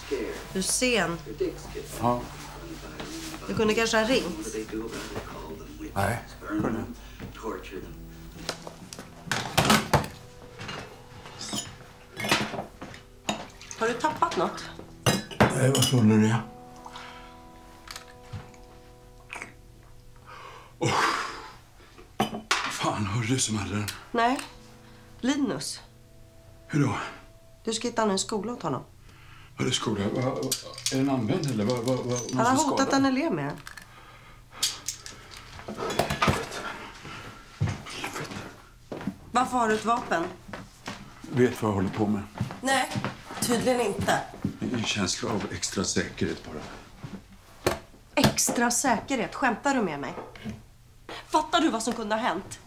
Du är sen. Ja. Du kunde kanske ha ringt. Nej, kunde. Har du tappat något? Nej, vad tror du det? Fan, hörde du som hade den? Nej. Linus. Hur då? Du ska hitta en skola åt honom. Vad är det skola? Är den använd eller vad Han har hotat en elev med den. Varför har du ett vapen? Vet vad jag håller på med. Nej, tydligen inte. En känsla av extra säkerhet bara. Extra säkerhet? Skämtar du med mig? Fattar du vad som kunde ha hänt?